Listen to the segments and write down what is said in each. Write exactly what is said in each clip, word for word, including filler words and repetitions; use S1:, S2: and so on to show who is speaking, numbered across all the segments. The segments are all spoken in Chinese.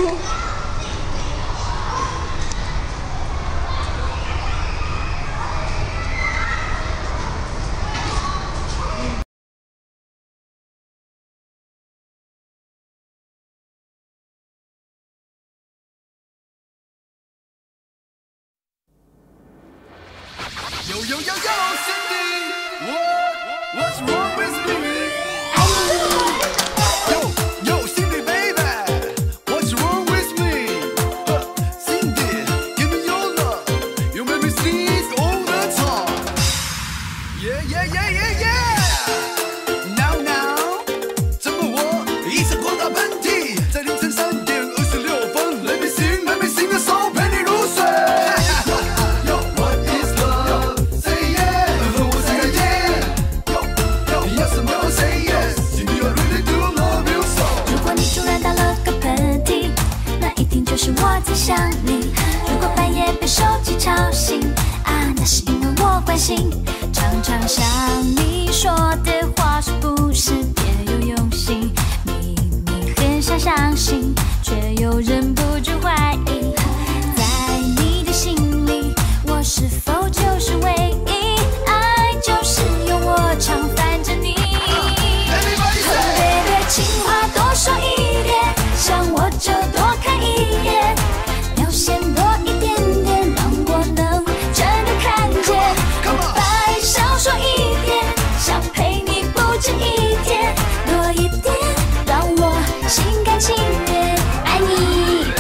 S1: Yo yo yo yo, Cindy, what what's wrong with me? Yo yo, Cindy baby, what's wrong with me? Uh, Cindy, give me your love, you make me sneeze all the time. Yeah yeah yeah yeah yeah. Now now， 怎么我一直狂打喷嚏，在凌晨三点二十六分 ，Let me sing Let me sing the song， 陪你入睡。
S2: 是我在想你。如果半夜被手机吵醒，啊，那是因为我关心。常常想你说的话是不是别有用心？明明很想相信，却又忍不住怀疑。在你的心里，我是否就是唯一？爱就是用我常烦着你。Baby， 情话多说一点，想我就多看一眼。 表现多一点点，让我能真的看见。白少说一点，想陪你不止一天，多一点，让我心甘情愿爱你。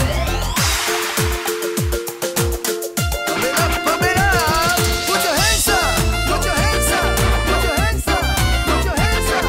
S1: Pump it up, pump it up, put your hands up, put your hands up, put your hands up, put your hands up.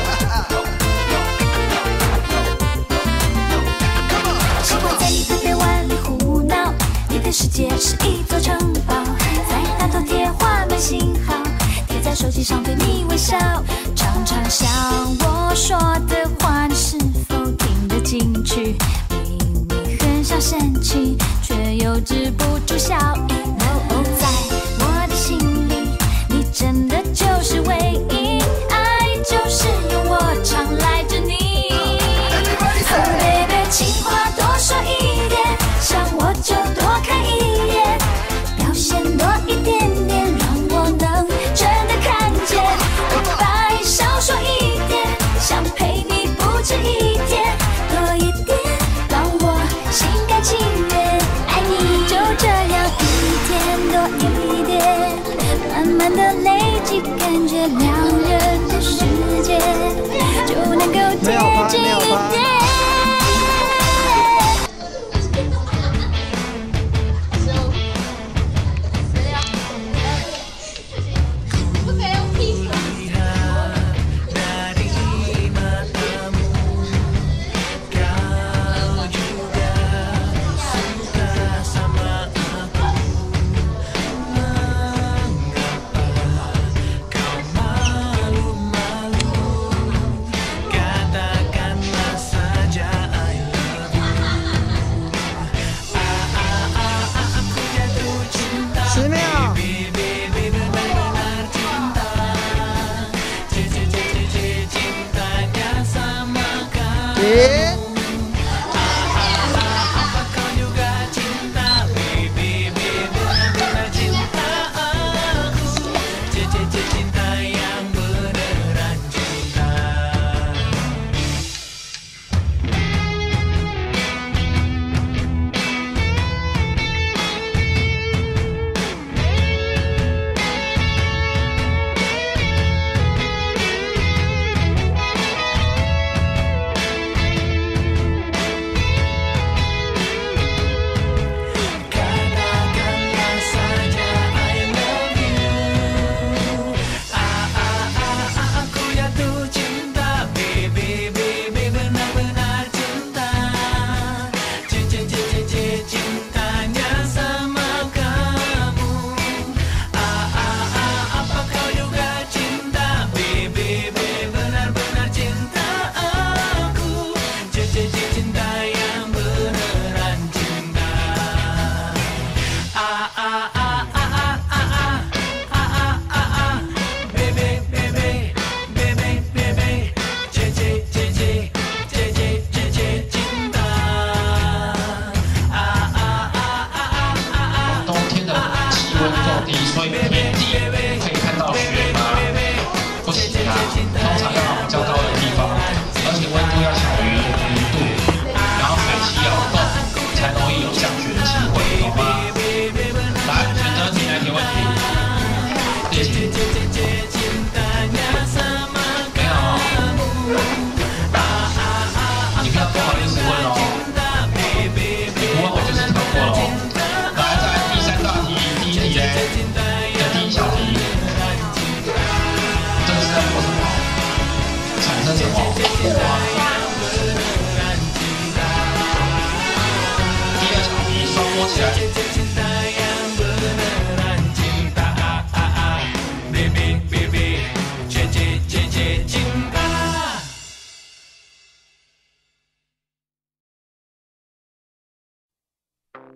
S1: Come on,
S2: 习惯在你的臂弯里胡闹，你的世界是一座城堡，在大头贴画满信号，贴在手机上对你微笑。常常想我说的话，你是否听得进去？明明很想生气，却又止不住笑意。哦，在我的心里，你真的就是唯一，爱就是用我常赖着你。Baby， 情话多说一点，想我就多看一眼，表现多一点点，让我能真的看见。白少说一点，想陪你不止一天，多一点，让我心甘情愿爱你。就这样一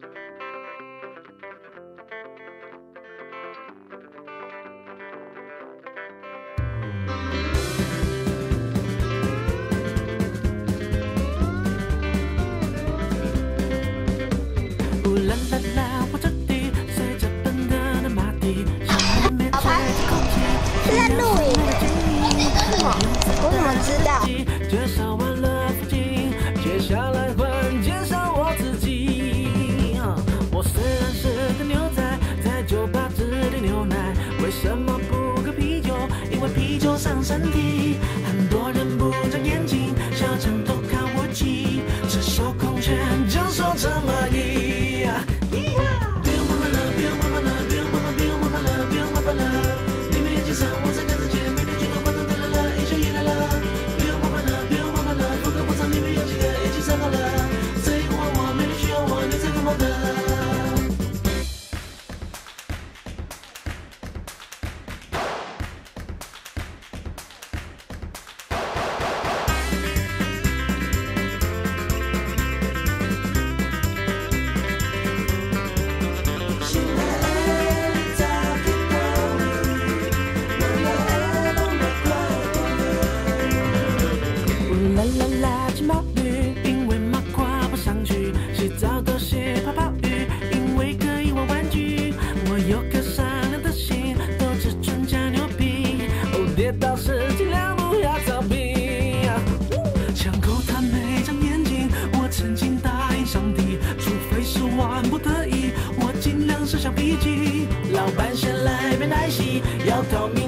S3: 呜啦啦啦，火车底随着奔腾的马蹄，像妹妹吹着空气，
S4: 是在录影的。是吗？我怎么知道？
S3: 介绍完了附近，接下来换介绍我自己。我虽然是个牛仔，在酒吧只点牛奶，为什么不喝啤酒？因为啤酒伤身体。很多人不长眼睛，小强都看我骑，赤手空拳就说这么一。啦啦啦，金毛鱼，因为马跨不上去；洗澡都是泡泡浴，因为可以玩玩具。我有颗善良的心，都只纯加牛皮。哦，跌倒时尽量不要逃避。枪口他没长眼睛，我曾经答应上帝，除非是万不得已，我尽量舍小脾气。老板先来别来袭，要逃命。